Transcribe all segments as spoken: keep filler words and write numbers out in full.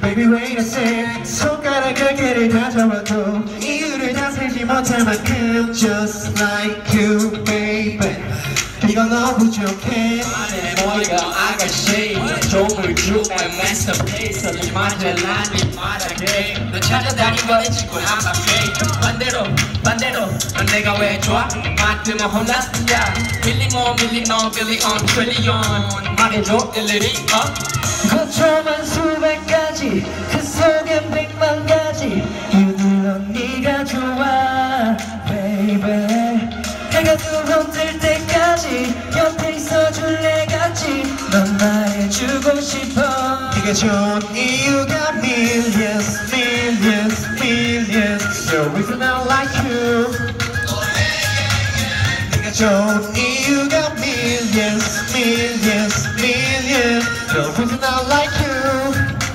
Baby wait a sec 손가락을 개를 다져봐도 이유를 다 세지 못할 만큼 Just like you baby 이건 너무 부족해 내 머리가 아가씨 종을 주면 masterpiece 어디 만들라니 말하게 너 찾아다닌 거에 짓고 한 바퀴 반대로 반대로 넌 내가 왜 좋아 맞으면 홈런이야 밀리모 밀리모 빌리온 트릴리온 말해줘 일일이 어? 거쳐만 수백 가지 그 속엔 백만 가지 이유는 네가 좋아 baby 해가 두 번 뜰 때까지 옆에 있어줄래 같이 넌 말해주고 싶어 네가 좋은 이유가 millions millions millions The reason I like you 네가 좋은 이유가 millions millions millions The reason I like you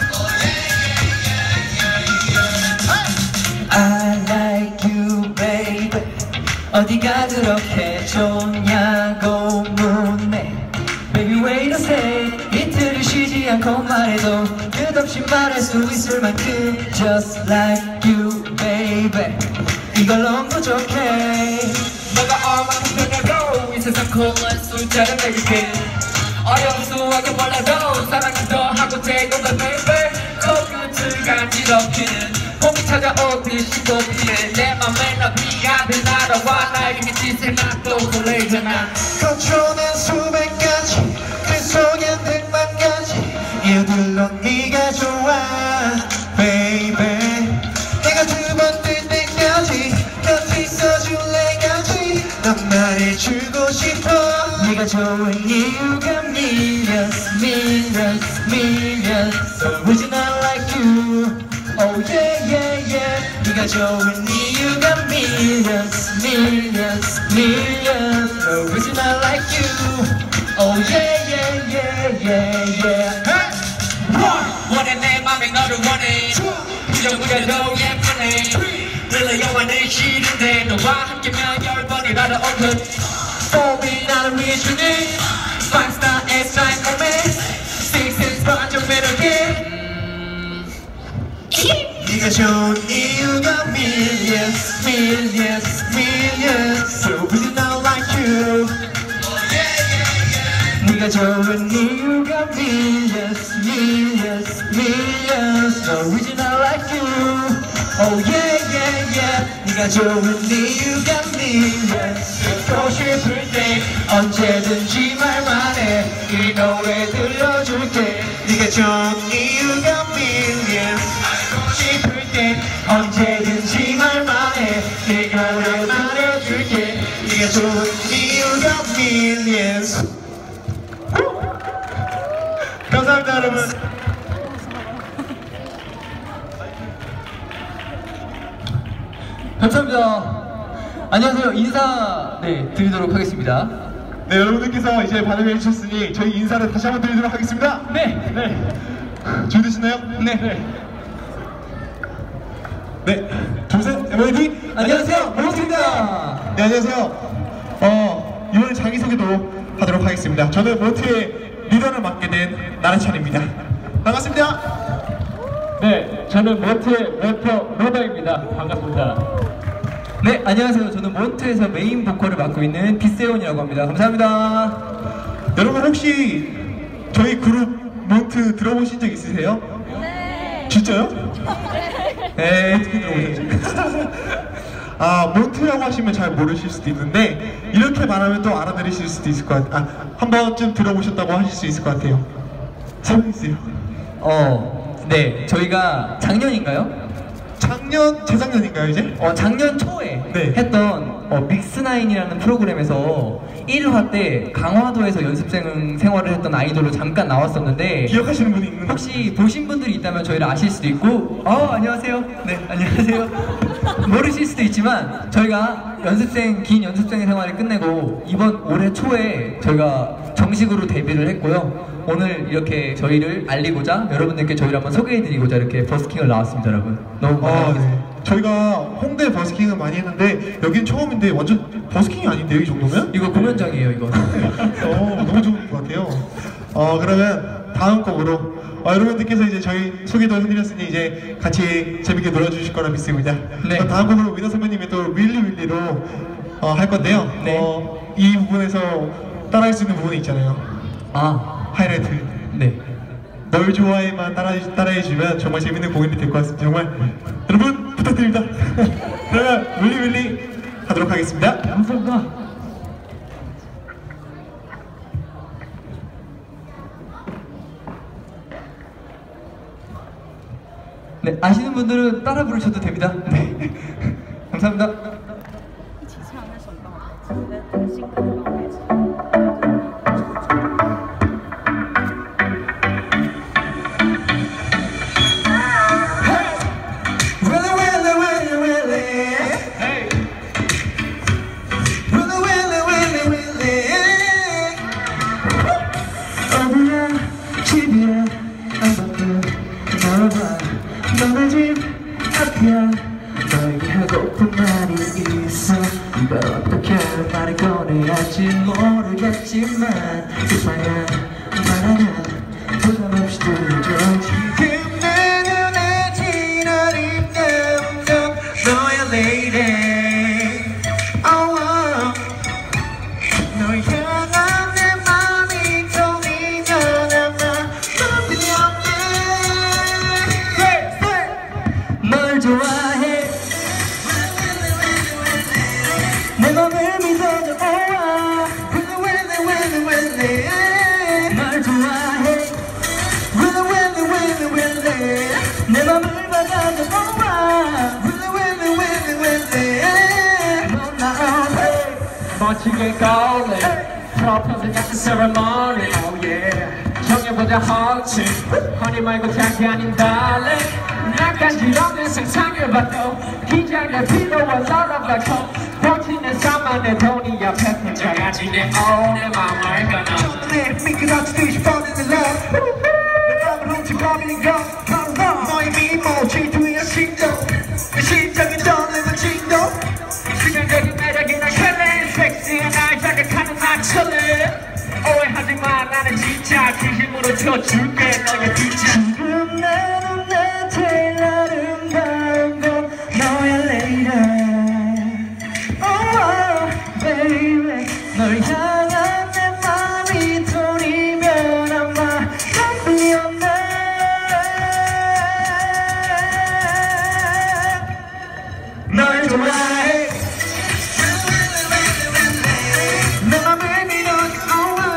I like you baby 어디가 그렇게 좋냐고 묻네 Baby wait a sec 이틀을 쉬지 않고 말해도 끝없이 말할 수 있을 만큼 Just like you baby 이걸 너무 부족해 너가 얼마큼 변해도 이 세상 콩은 숫자를 매길게 어려운 수학을 몰라도 사랑을 더 하고 되고가 baby 코끝을 간지럽히는 봄이 찾아오듯이 높이는 내 맘에 너비가 늘 날아와 나에게 미친 생각도 설레잖아 거쳐낸 수백 가지 그 속엔 백만 가지 이유들로 네가 좋아 baby 내가 두 번 뜰 때까지 곁에 있어줄래 같이 난 말해주고 싶어 네가 좋은 이유가 millions millions millions The reason I like you Oh yeah yeah yeah 네가 좋은 이유가 millions millions millions The reason I like you Oh yeah yeah yeah yeah yeah hey! 원해 내 맘에 너를 원해 부정부려 더 예쁘네 Really 영원히 싫은데 너와 함께면 열 번이라도 오픈 봄이 나를 위해 주는 Five star S nine moment Six six 반전 매력에 네가 좋은 이유가 millions, millions, millions The reason I like you 네가 좋은 이유가 millions, millions, millions The reason I like you Oh yeah yeah yeah 네가 좋은 이유가 millions 듣고 싶을 때 언제든지 말만 해 이 노래 들려줄게 네가 좋은 이유가 millions 싶을 때 언제든지 말만 해 내가 널 말해줄게 네가 좋은 이유가 millions 감사합니다 여러분 감사합니다. 안녕하세요. 인사 네 드리도록 하겠습니다. 네 여러분들께서 이제 반응해 주셨으니 저희 인사를 다시 한번 드리도록 하겠습니다. 네, 네 준비되시나요? 네, 네. 네, 둘셋 엠오이디 안녕하세요, 몬트입니다. 네, 안녕하세요. 어, 이번에 자기소개도 하도록 하겠습니다. 저는 몬트의 리더를 맡게 된 나라찬입니다. 반갑습니다. 네, 저는 몬트의 몬터 로더입니다. 반갑습니다. 네, 안녕하세요. 저는 몬트에서 메인 보컬을 맡고 있는 비세온이라고 합니다. 감사합니다. 여러분 혹시 저희 그룹 몬트 들어보신 적 있으세요? 네. 진짜요? 네. 어떻게 들어보셨죠? 아, 몬트라고 하시면 잘 모르실 수도 있는데 이렇게 말하면 또 알아들으실 수도 있을 것 같아요. 아, 한 번쯤 들어보셨다고 하실 수 있을 것 같아요. 설명해주세요. 어, 네, 저희가 작년인가요? 작년, 재작년인가요 이제? 어, 작년 초에 네. 했던 어, 믹스나인이라는 프로그램에서 일 화 때 강화도에서 연습생 생활을 했던 아이돌로 잠깐 나왔었는데 기억하시는 분이 있는 혹시 보신 분들이 있다면 저희를 아실 수도 있고 어 안녕하세요. 네 안녕하세요. 모르실 수도 있지만 저희가 연습생 긴 연습생 생활을 끝내고 이번 올해 초에 저희가 정식으로 데뷔를 했고요. 오늘 이렇게 저희를 알리고자 여러분들께 저희를 한번 소개해드리고자 이렇게 버스킹을 나왔습니다. 여러분 너무 반갑습니다. 아, 네. 저희가 홍대 버스킹은 많이 했는데 여긴 처음인데 완전 버스킹이 아닌데요, 이 정도면? 이거 공연장이에요, 이거. 어, 너무 좋은 것 같아요. 어, 그러면 다음 곡으로 어, 여러분들께서 이제 저희 소개도 해드렸으니 이제 같이 재밌게 놀아주실 거라 믿습니다. 네. 어, 다음 곡으로 위너 선배님의 또 윌리 윌리로 어, 할 건데요. 네. 어, 이 부분에서 따라할 수 있는 부분이 있잖아요. 아, 하이라이트. 네. 널 좋아해만 따라, 따라해주면 정말 재밌는 공연이 될 것 같습니다. 정말 여러분 부탁드립니다. 그러면 윌리 윌리 하도록 하겠습니다. 감사합니다. 네, 아시는 분들은 따라 부르셔도 됩니다. 네. 감사합니다. 一起唱那首告白，我的新歌告白词。 너네 집 앞이야 너에게 하고픈 말이 있어 이걸 어떻게 말을 꺼내야 할지 모르겠지만 이봐야 말하면 부담없이 들려줘 지금 내 눈에 지나는 감정 너의 lady oh, oh. 널 향한 내 맘이 떨리면 아마 맘이 없네 널 좋아해 내 맘을 믿어줘 oh, 왜, 왜, 왜, 왜, 왜, 널 좋아해 왜, 왜, 왜, 왜, 왜, 내 맘을 받아줘 oh, 왜, 왜, 왜, 왜, 왜, 넌 나한테 멋지게 걸래 프로포즈 같은 ceremony oh yeah 정해보자 허치 허니 말고 자기 아닌 달래 난 간지럽는 상상을 봐도 긴장될 필요와 썰어봐도 버티는 삶만의 돈이 앞에 혼자야지 내 오늘 맘을 가나 내 미끄러지듯이 falling in love 내 맘을 훔쳐버리는 건 바로 너의 미모 질투의 심도 내 심장이 떨리는 진도 시간적인 매력이 날 컬레 섹시한 날 자극하는 나철레 오해하지마 나는 진짜 진심으로 쳐줄게 너의 빛을 지금 내 눈에 제일 아름다운 건 너의 lady oh, oh, baby 널 향한 내 맘이 돌이면 아마 넌이 없네 널 좋아해 내 맘을 믿어줘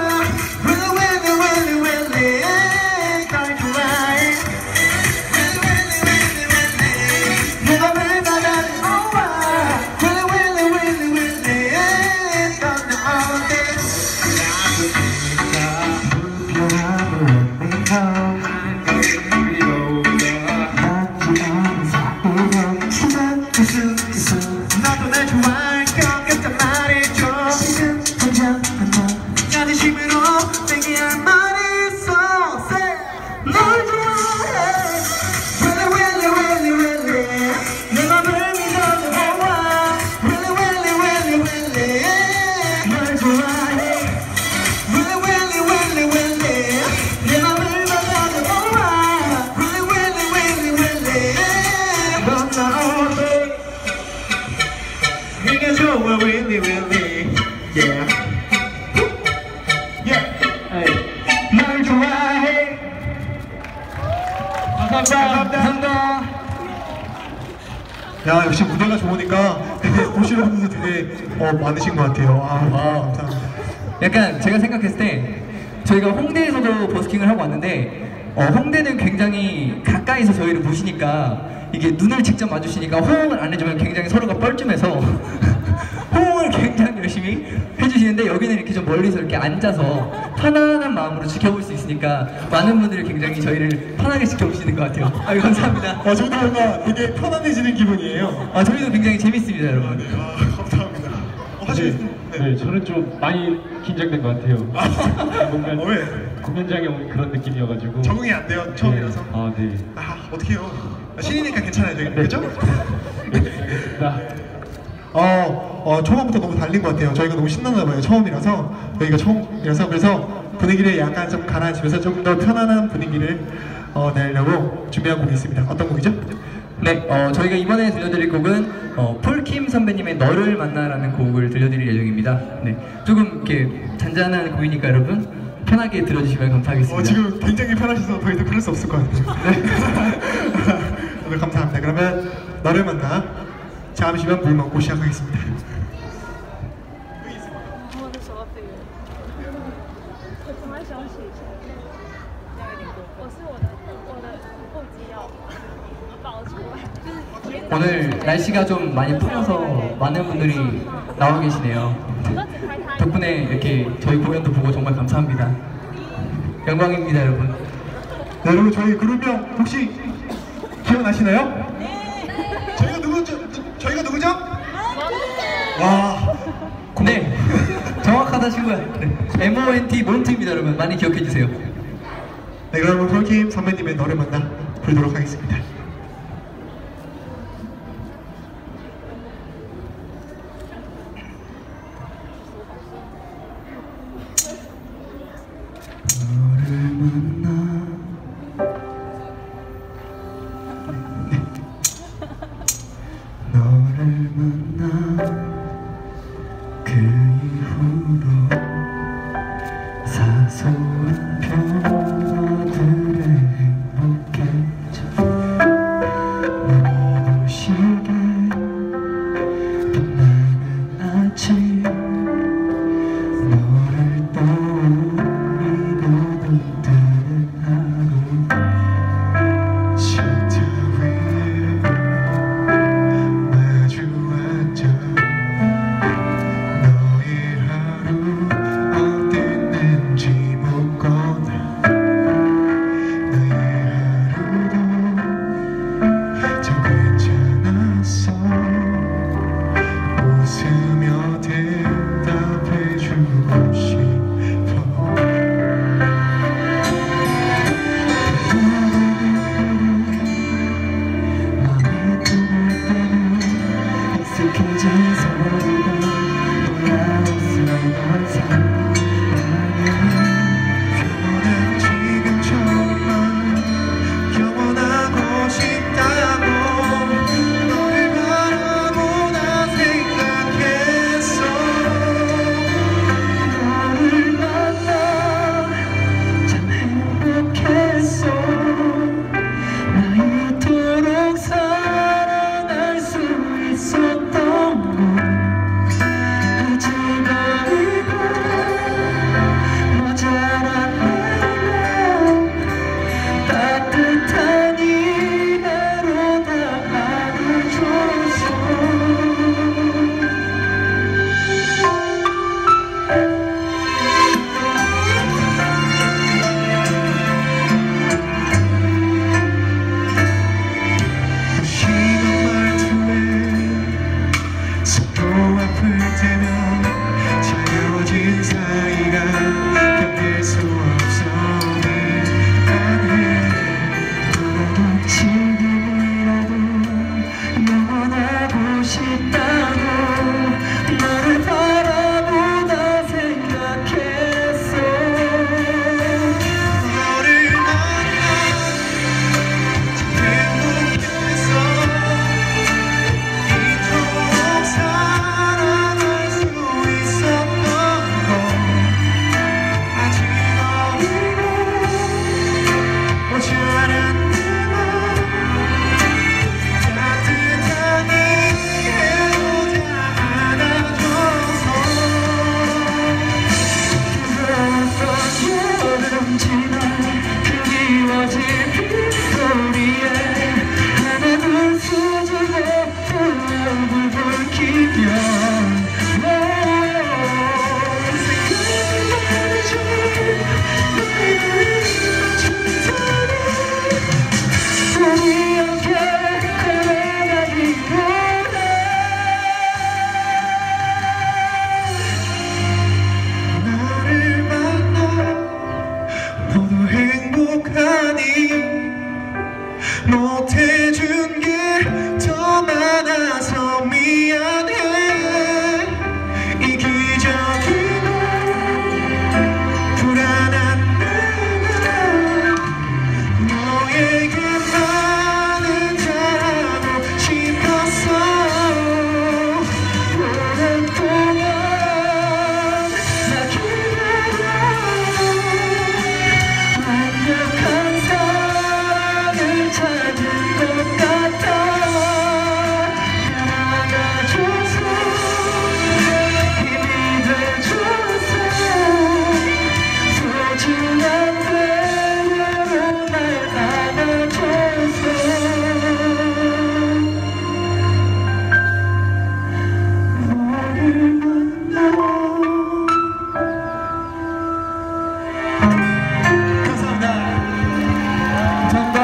나도 날 좋아할 것 같단 말이죠 지금 당장 나는 힘으로 내게 할 말이 있어 널 좋아해 Really really really really 내 맘을 믿어줘 Really really really really 널 좋아해 Really really really really 내 맘을 받아줘 Really really really really 넌 나오네 네가 좋아 really really yeah yeah 널 좋아해 감사합니다 감사합니다 야 역시 무대가 좋으니까 되게 보시는 분도 되게 어, 많으신 것 같아요 아, 아 감사합니다 약간 제가 생각했을 때 저희가 홍대에서도 버스킹을 하고 왔는데 어, 홍대는 굉장히 가까이서 저희를 보시니까 이게 눈을 직접 마주치니까 호응을 안 해주면 굉장히 서로가 뻘쭘해서 호응을 굉장히 열심히 해주시는데 여기는 이렇게 좀 멀리서 이렇게 앉아서 편안한 마음으로 지켜볼 수 있으니까 많은 분들이 굉장히 저희를 편하게 지켜보시는 것 같아요. 아유 감사합니다. 어, 저도 뭔가 되게 편안해지는 기분이에요 아 저희도 굉장히 재밌습니다 여러분. 네, 아, 감사합니다 어, 사실 네, 네, 저는 좀 많이 긴장된 것 같아요. 뭔가 어, 왜? 공연장에 온 그런 느낌이어가지고 적응이 안 돼요 처음이라서 네. 아, 네. 아 어떡해요 신이니까 괜찮아요 되게 그죠? 나 어, 어, 초반부터 너무 달린 것 같아요. 저희가 너무 신났나 봐요. 처음이라서. 여기가 처음이라서. 그래서 분위기를 약간 좀 가라앉히면서 좀 더 편안한 분위기를 어, 내려고 준비한 곡이 있습니다. 어떤 곡이죠? 네, 어, 저희가 이번에 들려드릴 곡은 어, 폴킴 선배님의 너를 만나라는 곡을 들려드릴 예정입니다. 네, 조금 이렇게 잔잔한 곡이니까 여러분 편하게 들어주시면 감사하겠습니다. 어, 지금 굉장히 편하셔서 더 이상 그럴 수 없을 것 같아요. 네. 오늘 감사합니다. 그러면 너를 만나 잠시만 물 먹고 시작하겠습니다. 我的手要飞了，我突然想起一下，这样有点过分。我是我的我的腹肌要爆出来，就是 오늘 날씨가 좀 많이 풀려서 많은 분들이 나와 계시네요. 덕분에 이렇게 저희 공연도 보고 정말 감사합니다. 영광입니다, 여러분. 네, 여러분 저희 그룹명 혹시 기억나시나요? 네. 저희가 누구죠? 저희가 누구죠? 와. 네, 정확하다 친구야. 네. 엠오엔티 몬트입니다, 여러분. 많이 기억해 주세요. 네, 그럼 폴킴 선배님의 너를 만나 부르도록 하겠습니다. 너를 만나 너를 만나 그 이후로 사소한 변화들에 행복했죠. 난 이도시게 빛나는 아침 너를 떠올리고 뜨는 하루 시트 위에 마주 앉아 너의 하루 어땠는지 묻거나 나의 하루도 참 괜찮았어 웃으며 대답해주고 싶어 맘이 뜨거울 때는 익숙해진 서로가 돌아왔어 널 사랑해 영원한 지금처럼만 영원하고 싶다고 너를 바라보다 생각했어 너를 만나 참 행복했어 나 이토록 사랑할 수 있었던 건 아직 어리고 모자란 내맘 따뜻한 이해로 다 안아줘서 무심한 말투에 서로 아플 때면 차가워진 사이가 견딜 수 없어 미안해 너도 지금이라도 영원하고 싶다고 너를 바라보다 생각했어 너를 만나 참 행복했어 이토록 사랑할 수 있었던 건 아직 어리고 모자란 내맘 따뜻한 이해로 다 안아줘서 그랬던 여름 지나 그리워진 빗소리에 하나 둘 수줍어 얼굴 붉히면 우리 함께 걸어가기로 해 나를 만나 너도 행복하니 못해준 게 더 많아서 미안해 이기적이고 불안한 내가 너의 찾은 것 같아 안아줘서 힘이 돼줘서 소중한 그대로 날 안아줘서 너를 만나 감사합니다. 감사합니다.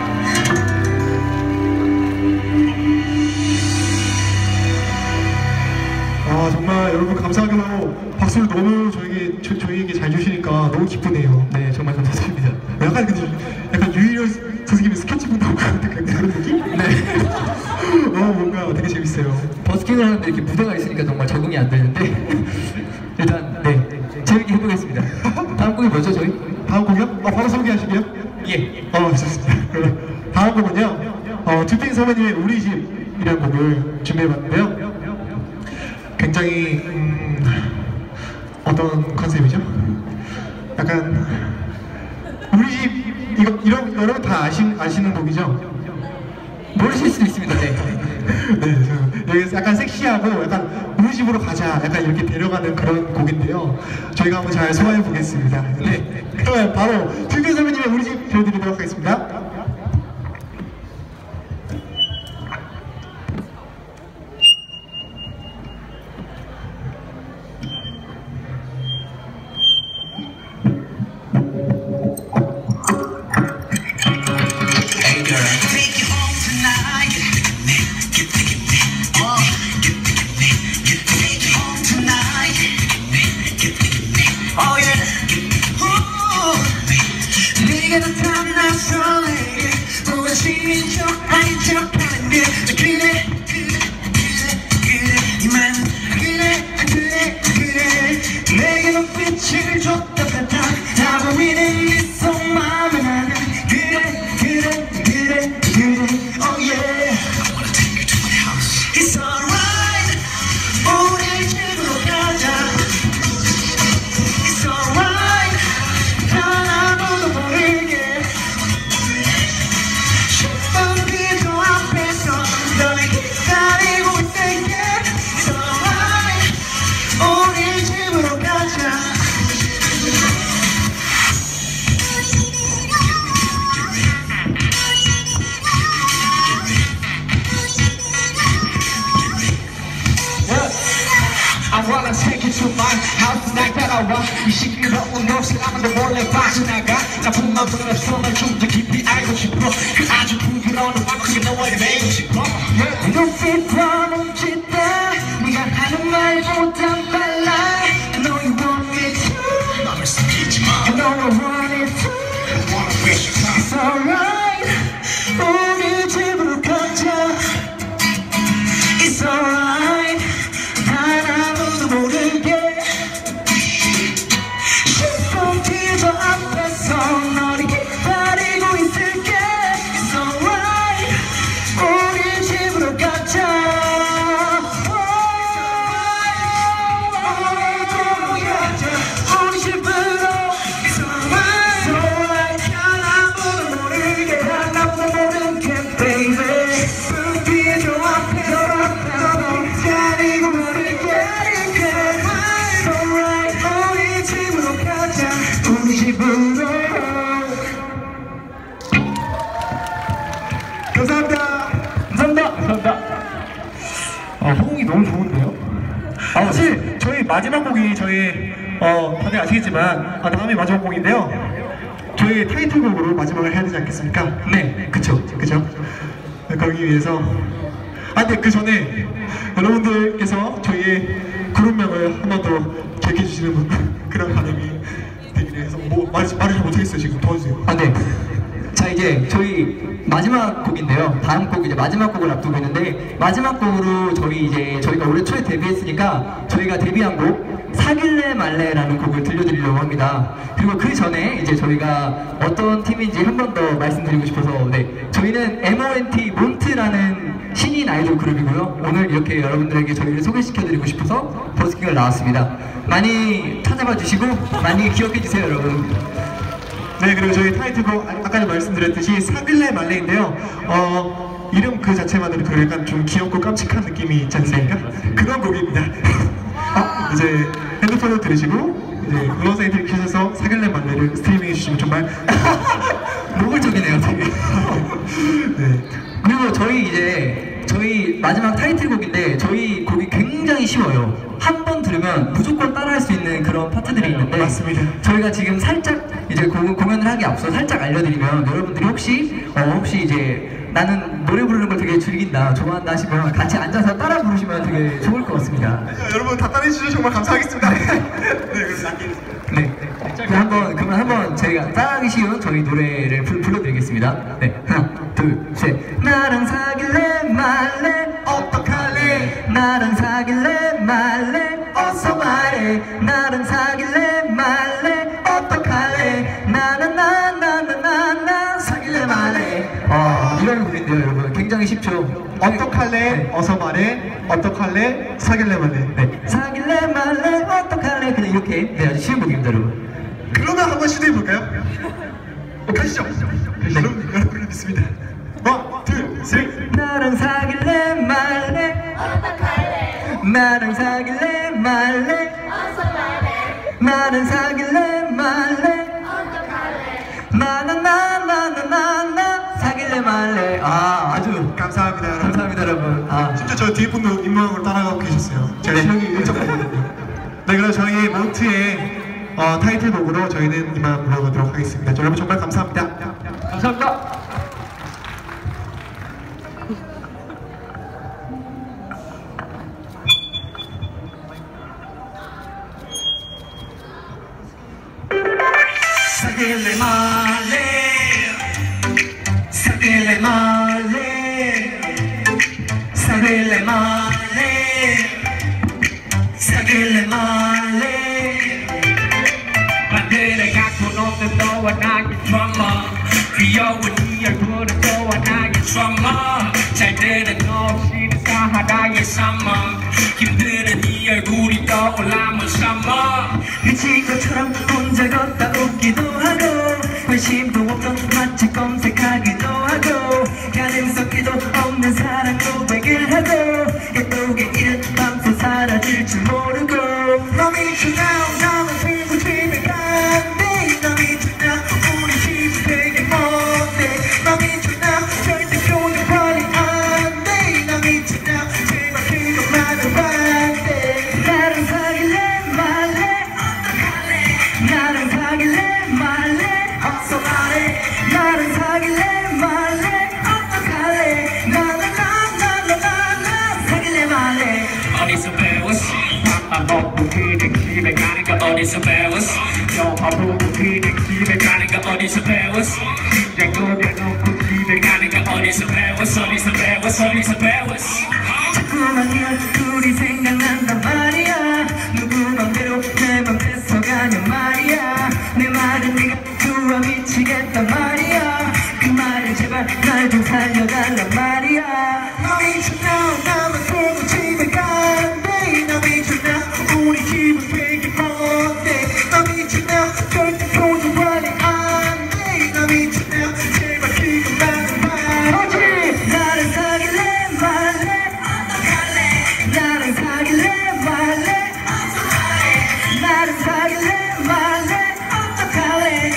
아 정말 여러분 감사하게도 박수를 너무 저에게 저, 저희에게 잘 주시니까 너무 기쁘네요. 네, 정말 감사드립니다. 약간 근데 약간 유희열 선생님의 스케치북 나온 것 같은 그런 느낌? 네. 어 뭔가 되게 재밌어요. 버스킹을 하는데 이렇게 무대가 있으니까 정말 적응이 안 되는데 일단 네 재밌게 해보겠습니다. 다음 곡이 뭐죠 저희? 다음 곡이요? 어 바로 소개하시게요? 예. 어 좋습니다. 그럼 다음 곡은요. 어 두핑 선배님의 우리 집이라는 곡을 준비해봤는데요. 굉장히 음, 어떤 컨셉이죠? 약간 우리 집 이거 이런 여러분 다 아시, 아시는 곡이죠? 모르실 수도 있습니다. 네. 네, 저 여기서 약간 섹시하고 약간 우리 집으로 가자 약간 이렇게 데려가는 그런 곡인데요. 저희가 한번 잘 소화해 보겠습니다. 네, 그러면 바로 두핑 선배님의 우리 집 들려드리도록 하겠습니다. 이 시끄러운 옷을 아무도 몰래 빠져나가 나쁜 맘으로 손을 좀 더 깊이 알고 싶어 그 아주 부드러운 음악을 너와의 매고 싶어 눈빛과 몸짓 다 네가 하는 말보단 빨라 I know you want me to 맘을 숨기지 마 I know I want it to It's alright 우리 집으로 가자 It's alright 단 아무도 모르게 저 앞에서 너를 기다리고 있을게 It's alright 우리 집으로 가자 우리 집으로 It's alright It's alright 난 아무도 모르게 난 아무도 모르게 baby 불빛 저 앞에서 너를 기다리고 모르게 It's alright 우리 집으로 가자 우리 집으로 감사합니다. 감사합니다. 감사합니다. 아, 호응이 너무 좋은데요? 아, 사실 저희 마지막 곡이 저희 어 다들 아시겠지만 아, 다음이 마지막 곡인데요. 저희 타이틀곡으로 마지막을 해야 되지 않겠습니까? 네. 그쵸, 그쵸. 네, 그러기 위해서 아, 근데 그 전에 여러분들께서 저희의 그룹명을 한 번 더 기억해 주시는 분 그런 반응이 되기를 해서 뭐 말, 말을 잘 못하겠어요. 지금 도와주세요. 아, 네. 자, 이제 저희 마지막 곡인데요. 다음 곡 이제 마지막 곡을 앞두고 있는데 마지막 곡으로 저희 이제 저희가 올해 초에 데뷔했으니까 저희가 데뷔한 곡 사귈래 말래라는 곡을 들려드리려고 합니다. 그리고 그 전에 이제 저희가 어떤 팀인지 한 번 더 말씀드리고 싶어서 네, 저희는 엠오엔티 몬트라는 신인 아이돌 그룹이고요. 오늘 이렇게 여러분들에게 저희를 소개시켜드리고 싶어서 버스킹을 나왔습니다. 많이 찾아봐 주시고 많이 기억해 주세요, 여러분. 네, 그리고 저희 타이틀곡 아- 아까도 말씀드렸듯이 사귈래 말래인데요. 어, 이름 그 자체만으로 그 약간 좀 귀엽고 깜찍한 느낌이 있지 않습니까? 그런 곡입니다. 아, 이제 핸드폰으로 들으시고 이제 음원 사이트를 켜셔서 사귈래 말래를 스트리밍해 주시면 정말 노골적이네요, 되게. 네. 그리고 저희 이제 저희 마지막 타이틀곡인데 저희 곡이 굉장히 쉬워요. 한 번 들으면 무조건 따라할 수 있는 그런 파트들이 있는데 맞습니다. 저희가 지금 살짝 이제 공, 공연을 하기 앞서 살짝 알려드리면 여러분들이 혹시 어, 혹시 이제 나는 노래 부르는 걸 되게 즐긴다, 좋아한다 하시면 같이 앉아서 따라 부르시면 되게 좋을 것 같습니다. 네, 여러분 다 따라해 주셔서 정말 감사하겠습니다. 네, 그럼 남기겠습니다. 네. 그럼 한번 그러면 한번 저희가 따라하기 쉬운 저희 노래를 불, 불러드리겠습니다. 네, 하나, 둘, 셋. 나랑 사귈래 말래 어떡할래? 나랑 사귈래 말래 어서 말해. 나랑 사귈래 말래 어떡할래? 나는 나나나나나 사귈래 말래. 아, 이런 곡인데요, 여러분. 굉장히 쉽죠. 어떡할래? 네. 어서 말해. 어떡할래? 사귈래 말래. 네. 사귈래 말래 어떡할래? 그냥 이렇게 네, 아주 쉬운 곡입니다, 여러분. 그러면 한번 시도해 볼까요? 가시죠. 여러분, 여러분을 믿습니다. 원, 둘, 셋. 나랑 사귈래 말래 어떡할래? 나랑 사귈래 말래 어서 말해. 나랑 사귈래 말래 어떡할래? 나나나나나나 사귈래 말래. 아, 아주 감사합니다, 여러분. 감사합니다, 여러분. 아, 진짜 저 뒤에 분도 입모양으로 따라가고 계셨어요. 제가 네. 실력이 일정거든요. 네, 그럼 저희 몬트의 어, 타이틀곡으로 저희는 이만 물러가도록 하겠습니다. 여러분 정말 감사합니다. 감사합니다. 사귈래 말래 사귈래 말래 사귈래 말래 사귈래 말래 반대를 갖고 노는 너와 나의 드라마 귀여운 네 얼굴은 너와 나의 드라마 잘 되는 너 없이는 사하라의 사막 힘드는 네 얼굴이 떠올라면 삼아 미친 것처럼 혼자 걷다 웃기도 하고 관심도 없던 맛집 검색하기도 하고 가능 섞기도 없는 사랑 고백을 하고 예쁘게 이른 밤새 사라질 줄 모르고 너 미쳐나 나만 들고 집에 간대 너 미쳐나 우리 집은 되게 먼데 너 미쳐나 절대 표정 관리 안돼 너 미쳐나 제발 그것만은 반대 나랑 사귈래 말래 어떡할래 나랑 사귈래 말래 어서 말해 나랑 사귈래 말래 어떡할래 나나나나나나 사귈래 말래 어디서 배웠어 밥 먹고 그냥 집에 가는 거 어디서 배웠어 영화 보고 그냥 집에 가는 거 어디서 배웠어 그냥 노려놓고 집에 가는 거 어디서 배웠어 어디서 배웠어 어디서 배웠어 자꾸만 네 얼굴이 생각난단 말이야 누구 맘대로 내 맘 뺏어가냐 말이야 내 말은 네가 좋아 미치겠단 말이야 그 말을 제발 날 좀 살려달란 말이야 너 미쳤나 나만 보고 집에 간대 너 미쳤나 우리 집은 되게 먼데 너 미쳤나 절대 표정 관리 안돼 너 미쳤나 제발 그것만은 말하지 나를 사귈래 말래 어떡할래 나를 사귈래 말래 어서 말해 나를 사귈래 말래 어떡할래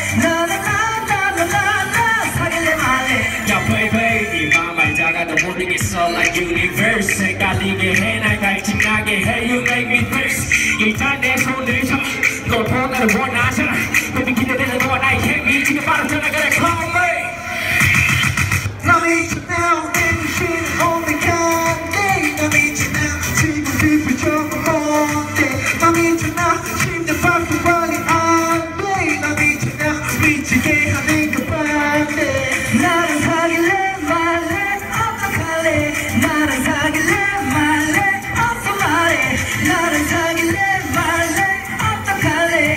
나나나나나나 사귈래 말래 야 baby 이 맘 알다가도 모르겠어 like universe 헷갈리게 해 날 갈증나게 해 you make me thirst 일단 내 손을 잡아 널 보나를 원하잖아 baby 기대되는 너와 나의 케미 지금 바로 전화 그래 call me 너 미쳤나 내 정신은 오늘 간대 너 미쳤나 지금 그 표정은 뭔데 너 미쳤나 심장 박수 빨리 안돼 너 미쳤나 미치게 하는 그 반대 나랑 사귈래 말래 어떡할래 나랑 사귈래 말래 어서 말해 나랑 사귈래 말래 어떡할래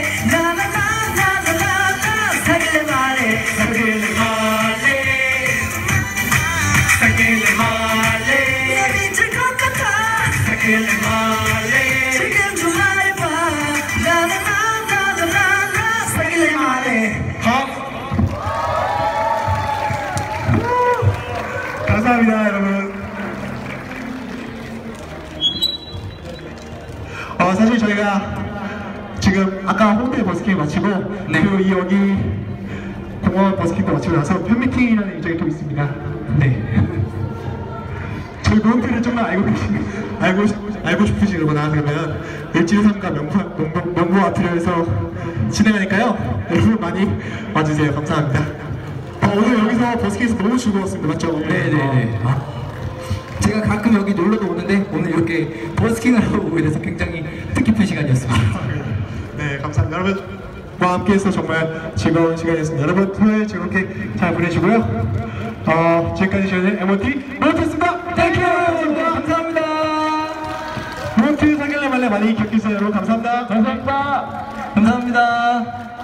나나나나나나 사귈래 말해 사귈래 말래 사귈래 말래 미칠 것 같아 사귈래 말래 지금 좀 말해봐 나나나나나나 사귈래 말해 어? 감사합니다, 여러분. 어, 사실 저희가 지금 아까 홍대 버스킹 마치고 네. 그리고 이 여기 공원 버스킹도 마치고 나서 팬미팅이라는 일정이 또 있습니다. 네. 저희 몬트를 정말 알고 계신, 알고, 싶- 알고 싶으시거나 그러면 을지삼가 명부, 명부, 명부 아트리에서 진행하니까요. 여러분 많이 와주세요. 감사합니다. 어, 오늘 여기서 버스킹에서 너무 즐거웠습니다. 맞죠? 네네네. 제가 가끔 여기 놀러도 오는데 오늘 이렇게 버스킹을 하고 오게 돼서 굉장히 뜻깊은 시간이었습니다. 네, 감사합니다. 여러분과 함께해서 정말 즐거운 시간이었습니다. 여러분 토요일 즐겁게 잘 보내시고요. 어, 지금까지 저희는 엠오티 몬트였습니다. 땡큐! 감사합니다. 몬트 상견례 말레 많이 기억해주세요. 여러분 감사합니다. 감사합니다. 감사합니다.